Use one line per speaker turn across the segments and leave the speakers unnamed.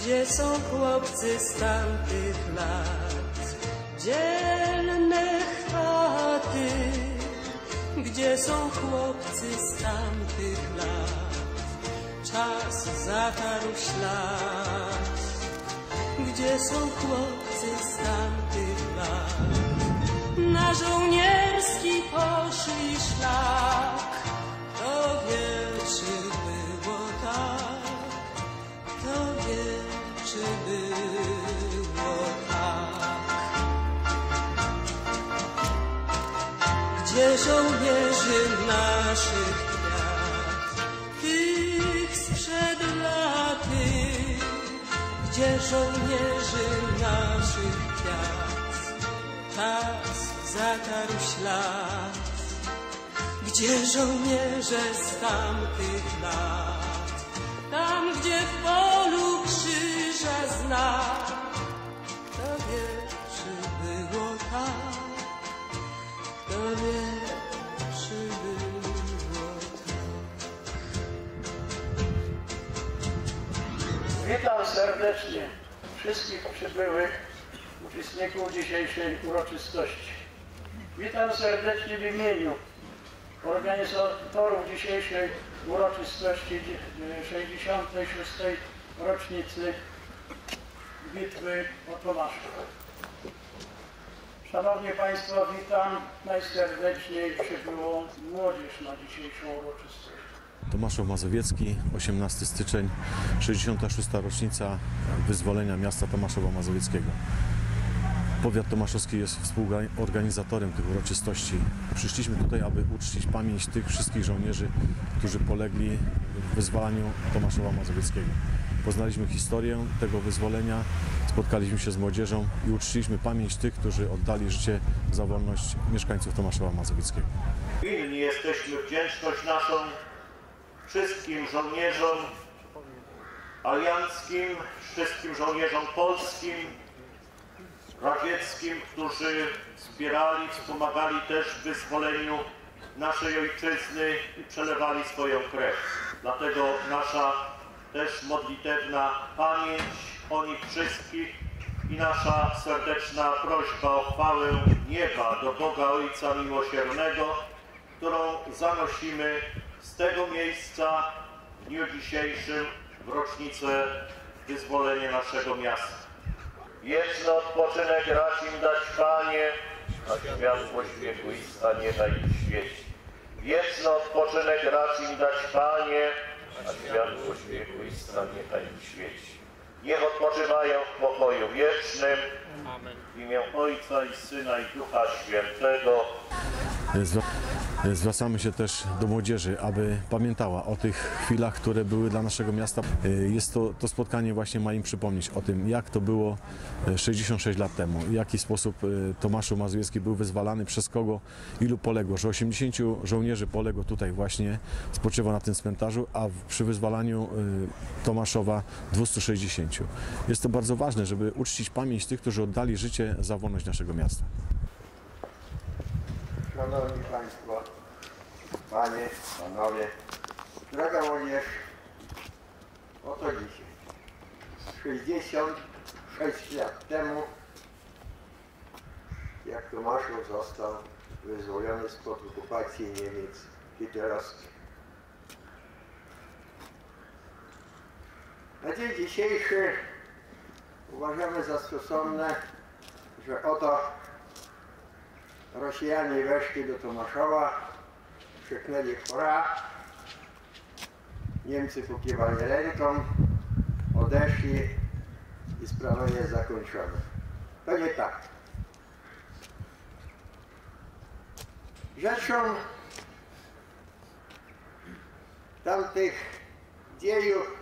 Gdzie są chłopcy z tamtych lat, dzielne chwaty? Gdzie są chłopcy z tamtych lat? Czas zatarł ślad. Gdzie są chłopcy z tamtych lat? Na żołnierski poszli szlak. Kto wie, czy było tak? Kto wie, czy było tak? Gdzie żołnierzy naszych kwiat, tych sprzed laty? Gdzie żołnierzy naszych kwiat? Czas zatarł ślad. Gdzie żołnierze z tamtych lat? Tam, gdzie w polu krzyża znak. Kto wie, czy było tak? Kto wie, czy było tak?
Witam serdecznie wszystkich przybyłych uczestników dzisiejszej uroczystości. Witam serdecznie w imieniu organizatorów dzisiejszej uroczystości 66. rocznicy bitwy o Tomaszów. Szanowni Państwo, witam najserdeczniej przybyłą młodzież na dzisiejszą uroczystość.
Tomaszów Mazowiecki, 18 styczeń, 66. rocznica wyzwolenia miasta Tomaszowa Mazowieckiego. Powiat tomaszowski jest współorganizatorem tych uroczystości. Przyszliśmy tutaj, aby uczcić pamięć tych wszystkich żołnierzy, którzy polegli w wyzwalaniu Tomaszowa Mazowieckiego. Poznaliśmy historię tego wyzwolenia, spotkaliśmy się z młodzieżą i uczciliśmy pamięć tych, którzy oddali życie za wolność mieszkańców Tomaszowa Mazowieckiego.
Winni jesteśmy wdzięczność naszą wszystkim żołnierzom alianckim, wszystkim żołnierzom polskim, radzieckim, którzy wspierali, wspomagali też w wyzwoleniu naszej ojczyzny i przelewali swoją krew. Dlatego nasza też modlitewna pamięć o nich wszystkich i nasza serdeczna prośba o chwałę nieba do Boga Ojca Miłosiernego, którą zanosimy z tego miejsca w dniu dzisiejszym w rocznicę wyzwolenia naszego miasta. Wieczny odpoczynek racz im dać, Panie, a światło wiekuista nie daj im świecić. Wieczny odpoczynek racz im dać, Panie, a światło wiekuista nie daj im świecić. Niech odpoczywają w pokoju wiecznym. Amen. W imię Ojca i Syna i Ducha Świętego.
Zwracamy się też do młodzieży, aby pamiętała o tych chwilach, które były dla naszego miasta. To spotkanie właśnie ma im przypomnieć o tym, jak to było 66 lat temu, w jaki sposób Tomaszów Mazowiecki był wyzwalany, przez kogo, ilu poległo, że 80 żołnierzy poległo tutaj właśnie, spoczywa na tym cmentarzu, a przy wyzwalaniu Tomaszowa 260. Jest to bardzo ważne, żeby uczcić pamięć tych, którzy oddali życie za wolność naszego miasta.
Szanowni Państwo, Panie, Panowie, droga młodzież, oto dzisiaj, 66 lat temu, jak Tomaszów został wyzwolony spod okupacji Niemiec hitlerowskich. Na dzień dzisiejszy uważamy za stosowne, że oto Rosjanie weszli do Tomaszowa, krzyknęli hurra, Niemcy pokiwali ręką, odeszli i sprawa jest zakończona. To nie tak. Rzeczą tamtych dziejów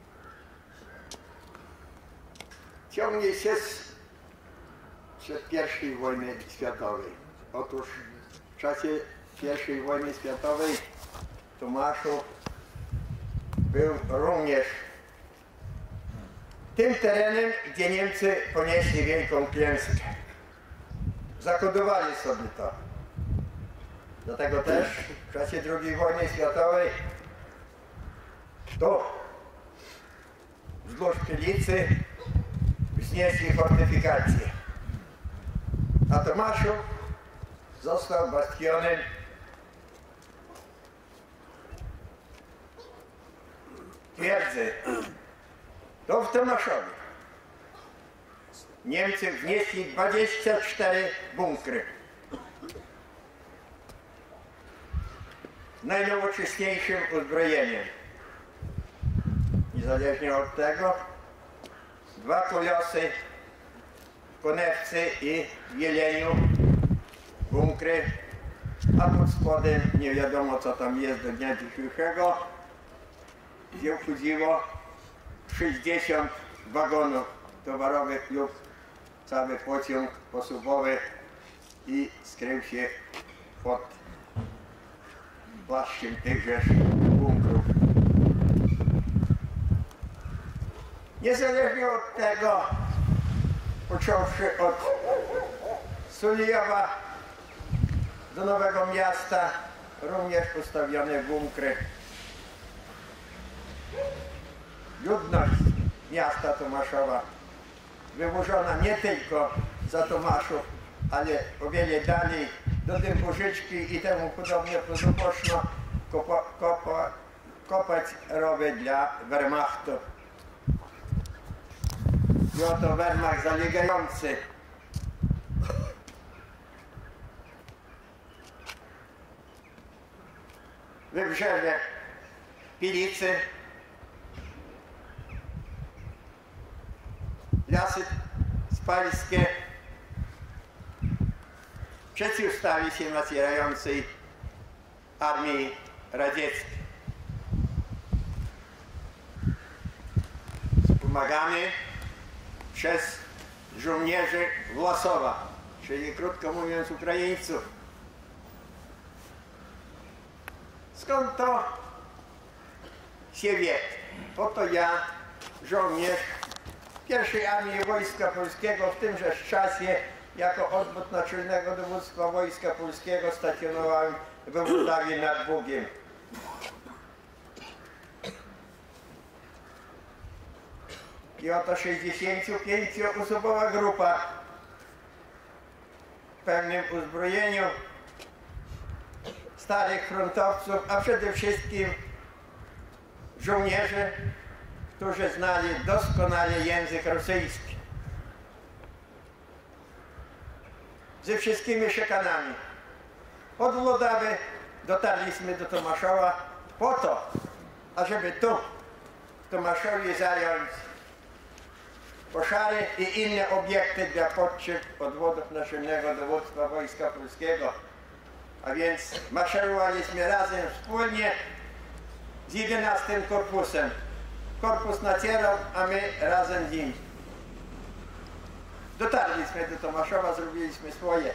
ciągnie się przed I wojny światowej. Otóż w czasie I wojny światowej Tomaszów był również tym terenem, gdzie Niemcy ponieśli wielką klęskę. Zakodowali sobie to. Dlatego też w czasie II wojny światowej tu, wzdłuż Pilicy wznieśli fortyfikację. A Tomaszów został bastionem twierdzy. To w Tomaszowie Niemcy wnieśli 24 bunkry. Najnowocześniejszym uzbrojeniem. Niezależnie od tego 2 kolosy w Konewcy i w Jeleniu bunkry, a pod spodem nie wiadomo co tam jest do dnia dzisiejszego, gdzie wchodziło 60 wagonów towarowych lub cały pociąg posuwowy i skrył się pod płaszczem tychże bunkrów. Niezależnie od tego, począwszy od Sulijowa do Nowego Miasta, również postawione bunkry. Ludność miasta Tomaszowa wywożona nie tylko za Tomaszów, ale o wiele dalej, do Dębożyczki i temu podobnie, poszło kopać rowy dla Wehrmachtu. I oto Wehrmacht zalegający wybrzeże Pilicy, lasy spalskie przeciwstawi się nacierającej armii radzieckiej. Wspomagany przez żołnierzy Włosowa, czyli krótko mówiąc Ukraińców. Skąd to się wie? Oto ja, żołnierz pierwszej Armii Wojska Polskiego, w tymże czasie jako odwód Naczelnego Dowództwa Wojska Polskiego stacjonowałem w Włodawie nad Bugiem. I oto 65-osobowa grupa w pełnym uzbrojeniu starych frontowców, a przede wszystkim żołnierzy, którzy znali doskonale język rosyjski. Ze wszystkimi szykanami. Od Włodawy dotarliśmy do Tomaszowa po to, ażeby tu w Tomaszowie zająć koszary i inne obiekty dla potrzeb odwodów Naczelnego Dowództwa Wojska Polskiego. A więc maszerowaliśmy razem wspólnie z 11 Korpusem. Korpus nacierał, a my razem z nim. Dotarliśmy do Tomaszowa, zrobiliśmy swoje.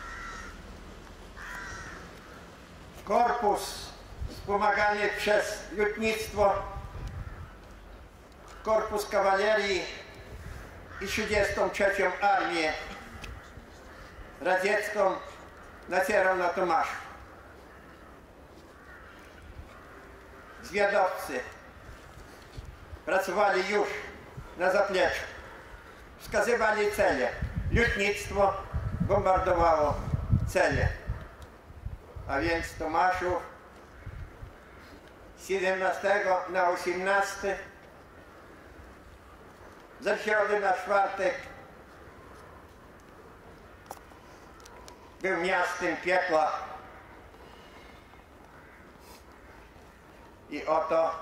Korpus wspomagany przez lotnictwo, Korpus Kawalerii i 33. Armię Radziecką nacierał na Tomaszów. Zwiadowcy pracowali już na zapleczu, wskazywali cele. Lotnictwo bombardowało cele. A więc Tomaszów z 17 na 18, ze środy na czwartek był miastem piekła. I oto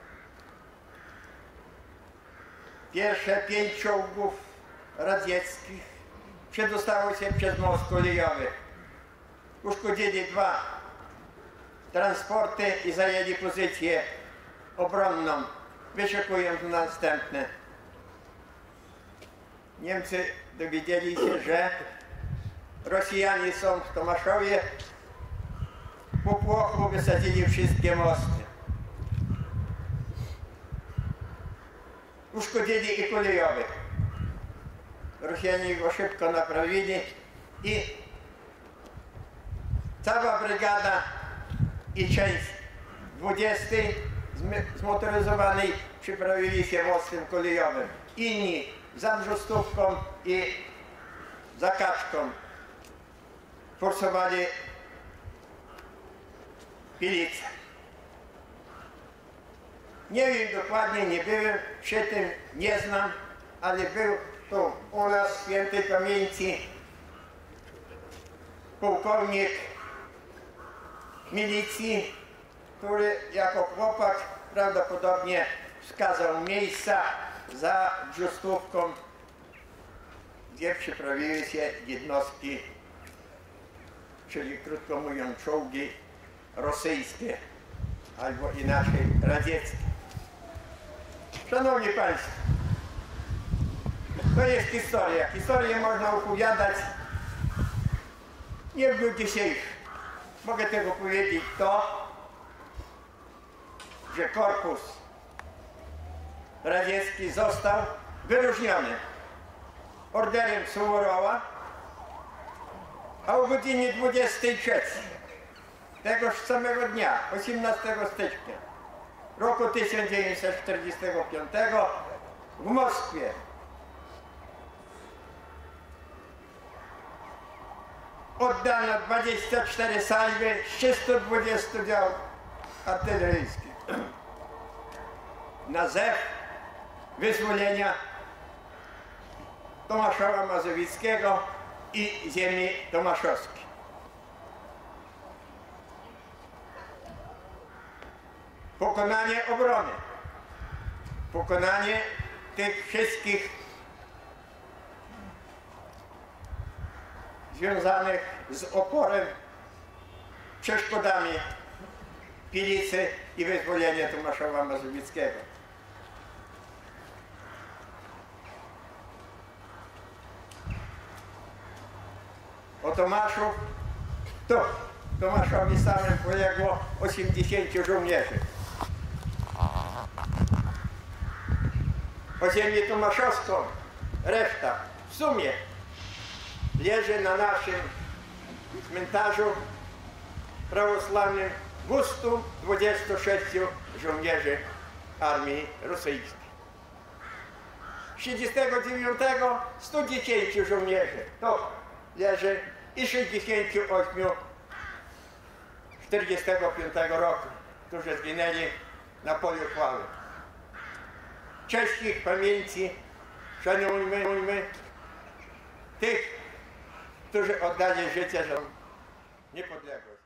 pierwsze 5 czołgów radzieckich przedostało się przez most kolejowy. Uszkodzili 2 transporty i zajęli pozycję obronną, wyszukując następne. Niemcy dowiedzieli się, że Rosjanie są w Tomaszowie, po płochu wysadzili wszystkie mosty. Uszkodzili i kolejowy. Rosjanie go szybko naprawili i cała brygada i część 20 zmotoryzowanej przyprawili się mostem kolejowym. Inni za Brzostówką i za Kaczką forsowali Pilicę. Nie wiem dokładnie, nie byłem przy tym, nie znam, ale był tu u nas świętej pamięci pułkownik milicji, który jako chłopak prawdopodobnie wskazał miejsca za Brzostówką, gdzie przyprawiły się jednostki, czyli krótko mówiąc czołgi rosyjskie, albo inaczej radzieckie. Szanowni Państwo, to jest historia. Historię można opowiadać nie w dniu dzisiejszym. Mogę tego powiedzieć to, że korpus radziecki został wyróżniony orderem Suworowa, a o godzinie 23 tegoż samego dnia, 18 stycznia roku 1945 w Moskwie oddano 24 salwy z 320 dział artyleryjskich na zew wyzwolenia Tomaszowa Mazowieckiego i ziemi tomaszowskiej. Pokonanie obrony, pokonanie tych wszystkich związanych z oporem, przeszkodami Pilicy i wyzwolenie Tomaszowa Mazowieckiego. O Tomaszu, Tomaszowi samym poległo 80 żołnierzy. O ziemię tomaszowską reszta w sumie leży na naszym cmentarzu prawosławnym 226 żołnierzy armii rosyjskiej. Z 39 110 żołnierzy to leży i 68 z 45 roku, którzy zginęli na polu chwały. Cześć ich pamięci, szanujmy tych, którzy oddali życie za niepodległość.